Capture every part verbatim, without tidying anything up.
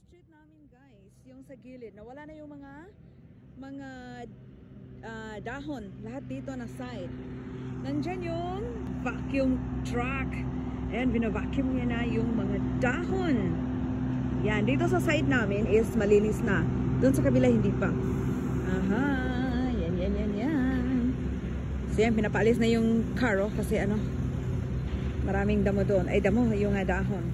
street namin guys, yung sa gilid, nawala na yung mga mga uh, dahon, lahat dito na side. Nandyan yung vacuum truck. Ayan, binavacuum niya na yung mga dahon. Yan, dito sa side namin is malinis na. Doon sa kabila hindi pa. Aha, yan, yan, yan, yan. So yan, pinapaalis na yung karo kasi ano, maraming damo doon. Ay, damo, yung uh, dahon.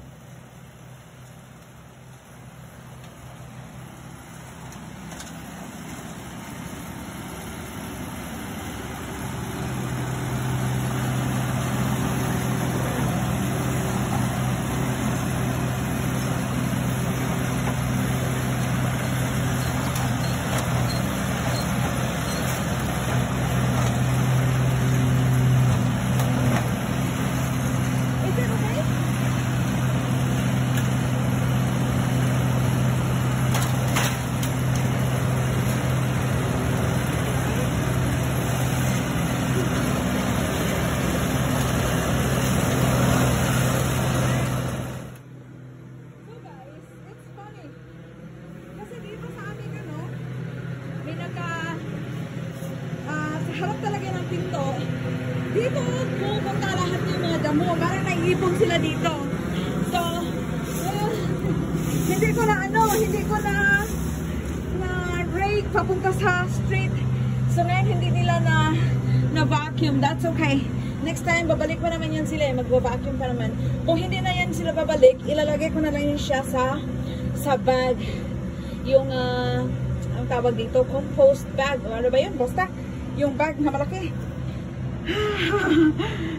Harap talaga ng pinto. Dito pupunta lahat yung mga damo. Parang naiipon sila dito. So, uh, hindi ko na ano, hindi ko na na rake papunta sa street. So ngayon hindi nila na na vacuum. That's okay. Next time babalik pa naman yan sila. Magva-vacuum pa naman. Kung hindi na yan sila babalik, ilalagay ko na lang yun siya sa sa bag. Yung uh, ang tawag dito, compost bag. O ano ba yun? Basta yung bag na malaki.